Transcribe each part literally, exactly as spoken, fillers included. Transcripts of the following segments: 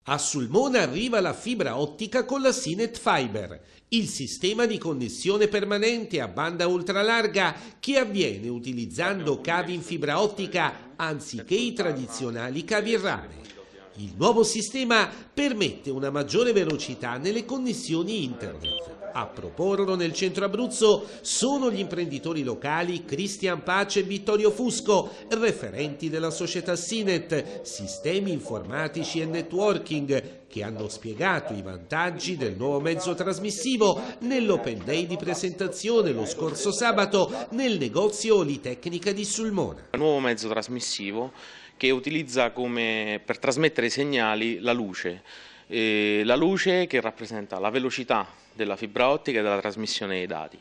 A Sulmona arriva la fibra ottica con la Sinet Fiber, il sistema di connessione permanente a banda ultralarga che avviene utilizzando cavi in fibra ottica anziché i tradizionali cavi in rame. Il nuovo sistema permette una maggiore velocità nelle connessioni internet. A proporlo nel centro Abruzzo sono gli imprenditori locali Cristian Pace e Vittorio Fusco, referenti della società Sinet, sistemi informatici e networking, che hanno spiegato i vantaggi del nuovo mezzo trasmissivo nell'Open Day di presentazione lo scorso sabato nel negozio Olitecnica di Sulmona. Un nuovo mezzo trasmissivo che utilizza come per trasmettere i segnali la luce. Eh, la luce che rappresenta la velocità della fibra ottica e della trasmissione dei dati.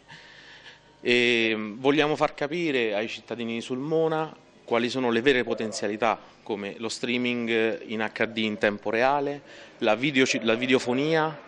E vogliamo far capire ai cittadini di Sulmona quali sono le vere potenzialità, come lo streaming in acca di in tempo reale, la, video, la videofonia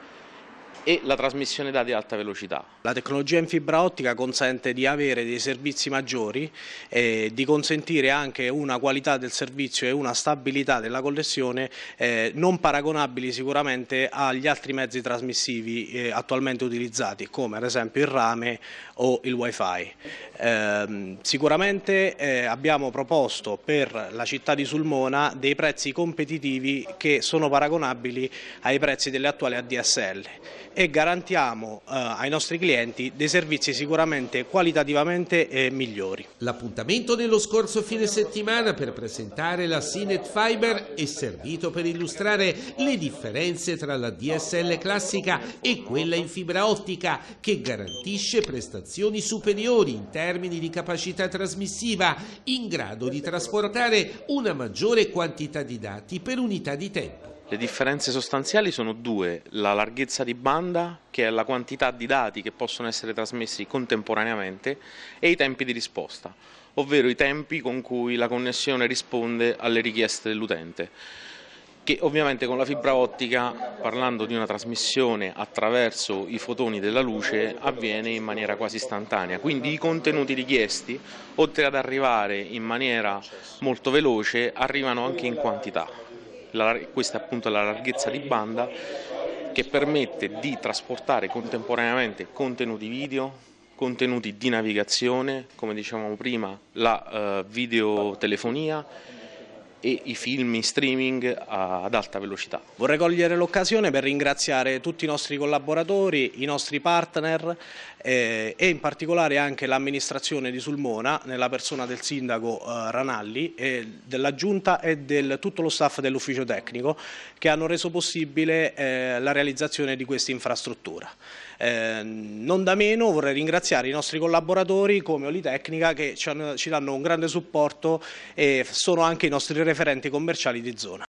e la trasmissione dati ad alta velocità. La tecnologia in fibra ottica consente di avere dei servizi maggiori e di consentire anche una qualità del servizio e una stabilità della connessione eh, non paragonabili sicuramente agli altri mezzi trasmissivi eh, attualmente utilizzati, come ad esempio il rame o il wifi. Eh, sicuramente eh, abbiamo proposto per la città di Sulmona dei prezzi competitivi che sono paragonabili ai prezzi delle attuali A D S L e garantiamo eh, ai nostri clienti dei servizi sicuramente qualitativamente eh, migliori. L'appuntamento dello scorso fine settimana per presentare la Sinet Fiber è servito per illustrare le differenze tra la D S L classica e quella in fibra ottica, che garantisce prestazioni superiori in termini di capacità trasmissiva, in grado di trasportare una maggiore quantità di dati per unità di tempo. Le differenze sostanziali sono due: la larghezza di banda, che è la quantità di dati che possono essere trasmessi contemporaneamente, e i tempi di risposta, ovvero i tempi con cui la connessione risponde alle richieste dell'utente, che ovviamente con la fibra ottica, parlando di una trasmissione attraverso i fotoni della luce, avviene in maniera quasi istantanea. Quindi i contenuti richiesti, oltre ad arrivare in maniera molto veloce, arrivano anche in quantità. La, questa è appunto la larghezza di banda che permette di trasportare contemporaneamente contenuti video, contenuti di navigazione, come dicevamo prima, la uh, videotelefonia e i film in streaming ad alta velocità. Vorrei cogliere l'occasione per ringraziare tutti i nostri collaboratori, i nostri partner eh, e in particolare anche l'amministrazione di Sulmona, nella persona del sindaco eh, Ranalli, e della giunta e del tutto lo staff dell'ufficio tecnico, che hanno reso possibile eh, la realizzazione di questa infrastruttura. Eh, non da meno vorrei ringraziare i nostri collaboratori come Olitecnica, che ci, hanno, ci danno un grande supporto e sono anche i nostri referenti commerciali di zona.